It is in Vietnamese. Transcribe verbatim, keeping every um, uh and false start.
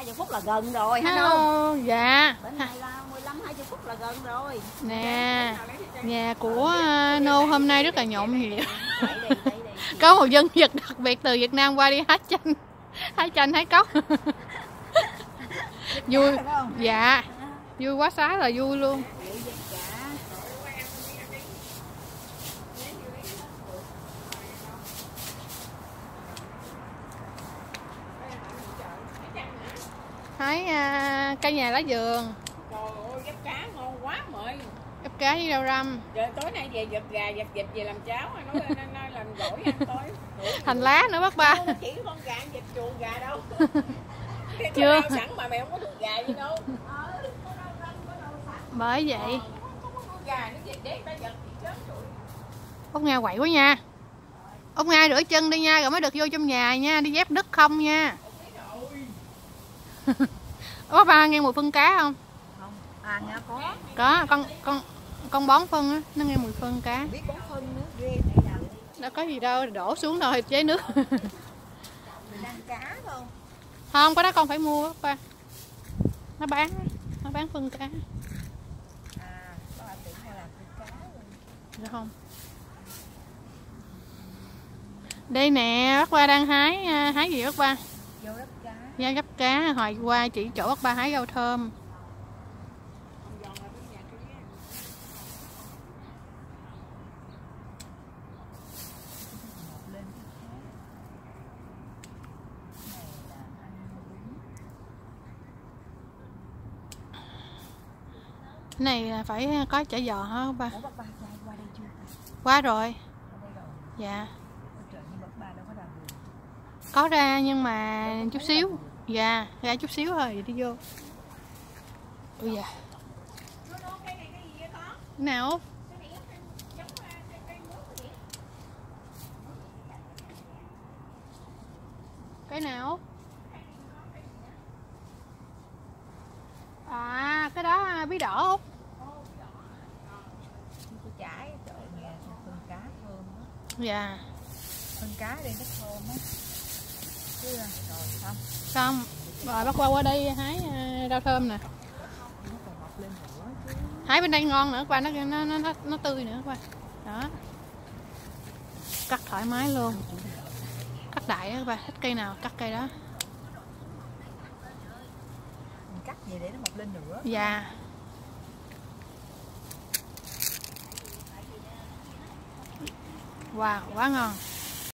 hai mươi phút là gần rồi hả Hello. đâu? Dạ. Bên này là mười lăm hai mươi phút là gần rồi. Nè, nhà của Nô hôm nay rất là nhộn nhịp. Có một dân vật đặc biệt từ Việt Nam qua đi hái chanh, hái chanh hái cốc. Vui. Dạ. Vui quá xá là vui luôn. Hái uh, cây nhà lá vườn. Trời ơi, gấp cá ngon quá mời. Gấp cá với rau răm. Rồi tối nay về giật gà, giật vịt về làm cháo, nói lên nói làm gỏi ăn tối. Hành lá nữa bác ba. Không chỉ con gà, vịt chuồng gà đâu. Chưa. Sẵn mà mẹ không có được gà gì đâu. Bởi vậy. Gà nó vịt để ta giật thì chết rồi. Út Nga quậy quá nha. Út Nga rửa chân đi nha, rồi mới được vô trong nhà nha, đi dép đất không nha. Bác ba nghe mùi phân cá không? Không, à nghe có. Có, con con con bón phân á, nó nghe mùi phân cá. Biết bón phân nữa ghê. Đâu có gì đâu, đổ xuống thôi chế nước. Mình ăn cá không? Không, cái đó con phải mua bác ba. Nó bán, nó bán phân cá. À, có ai tưởng là làm phân cá rồi. Được không? Đây nè, bác ba đang hái hái gì bác ba? Vô đất cá. Da gấp cá, hồi qua chỉ chỗ bác ba hái rau thơm. Cái này là phải có chả giò hả bác ba? Ủa, bác ba qua qua đây chưa? Qua rồi. Qua đây rồi. Dạ. Trời, nhưng bác ba đâu có làm được. Có ra nhưng mà chút xíu. Dạ, ra chút xíu thôi, vậy đi vô. Ui dạ. Cái nào? Cái nào? À, cái đó bí đỏ Út. Cái trái, trời nghe phân cá thơm đó. Dạ. Phân cá đây nó thơm á. Chứ rồi xong. Xong. Rồi bắt qua qua đây hái rau thơm nè. Nó còn mọc lên nữa chứ. Hái bên đây ngon nữa qua, nó nó nó nó tươi nữa qua. Đó. Cắt thoải mái luôn. Cắt đại á các bạn, thích cây nào cắt cây đó. Mình cắt vậy để nó mọc lên nữa. Dạ. Wow, quá ngon.